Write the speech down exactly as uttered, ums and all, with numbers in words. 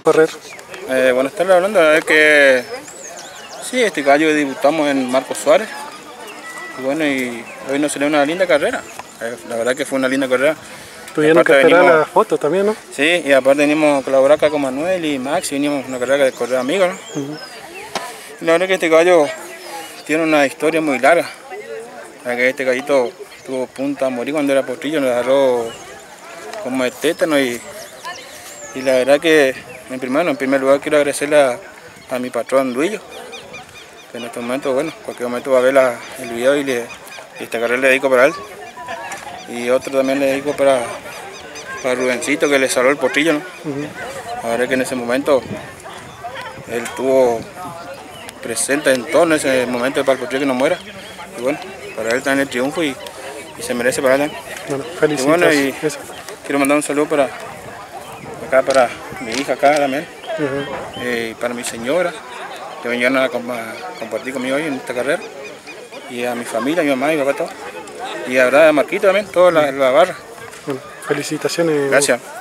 correr? Eh, buenas tardes, hablando, la verdad que sí, este gallo debutamos en Marcos Suárez y bueno, y hoy nos salió una linda carrera, eh, la verdad que fue una linda carrera. Tuvieron que esperar venimos, la foto también, ¿no? Sí, y aparte venimos a colaborar acá con Manuel y Max y venimos una carrera de correr amigos, ¿no? Uh-huh. Y la verdad que este gallo tiene una historia muy larga, la verdad que este gallito tuvo punta a morir cuando era potrillo, nos agarró como de tétano y, y la verdad que en primer, en primer lugar quiero agradecerle a, a mi patrón Duillo, que en este momento, bueno, en cualquier momento va a ver la, el video y, le, y esta carrera le dedico para él. Y otro también le dedico para, para Rubencito, que le salvó el potrillo, ¿no? Uh-huh. La verdad que en ese momento él estuvo presente en todo en ese momento para el potrillo que no muera. Y bueno, para él también el triunfo y, y se merece para él también. Bueno, felicitaciones. Y bueno, y quiero mandar un saludo para acá para mi hija acá también, uh-huh. eh, para mi señora, que vinieron a, a compartir conmigo hoy en esta carrera, y a mi familia, a mi mamá y mi papá, todo. Y a, verdad, a Marquito también, toda la, la barra. Bueno, felicitaciones. Gracias.